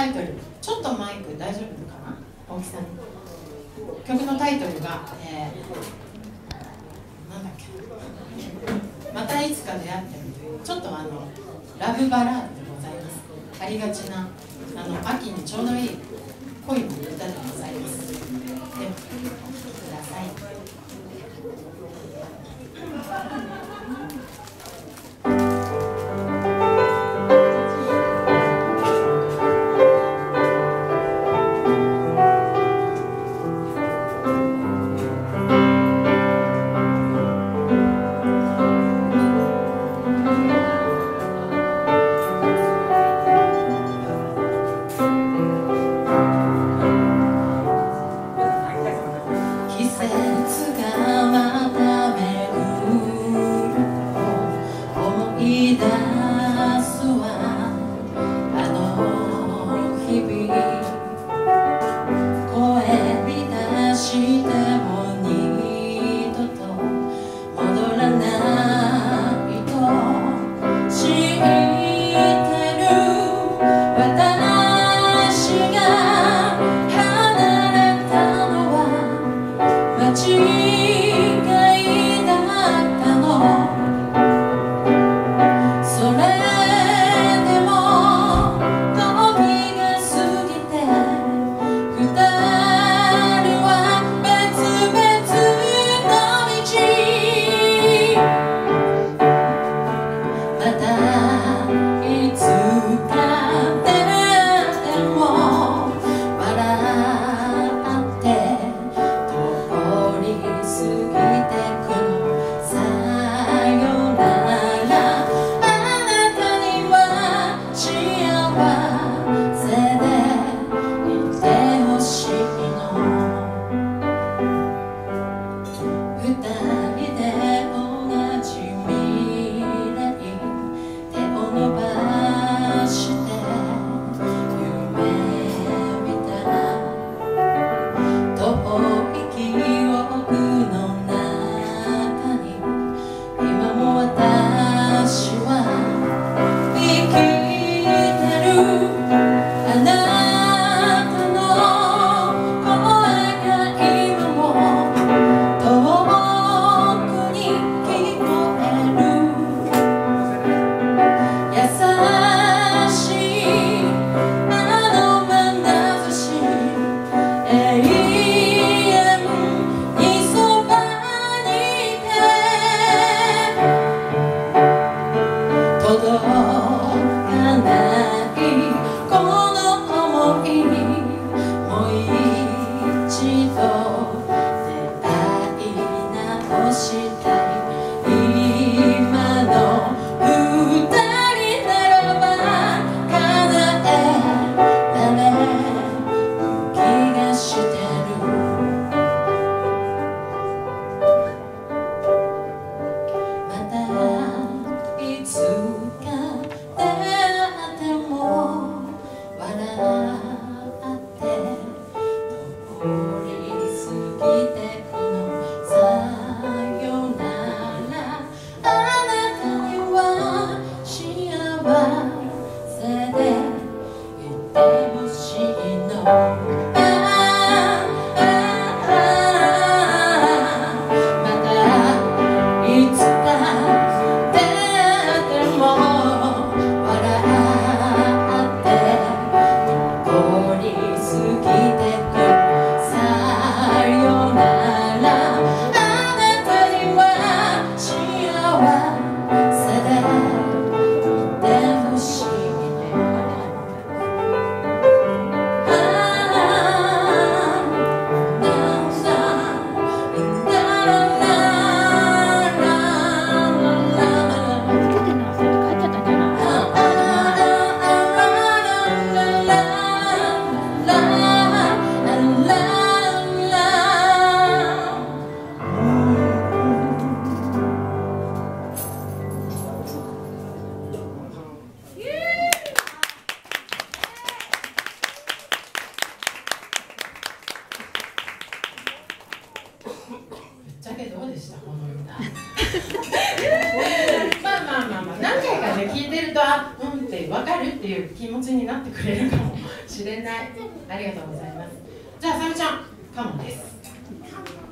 タイトル、ちょっとマイク大丈夫かな、大木さん。曲のタイトルが、なんだっけ、またいつか出会ってるという、ちょっとラブバラードでございます。ありがちな秋にちょうどいい恋の歌でございます。で、お聴きください。まあ何回かね聞いてると、うんってって分かるっていう気持ちになってくれるかもしれない。ありがとうございます。じゃあさみちゃんカモンです。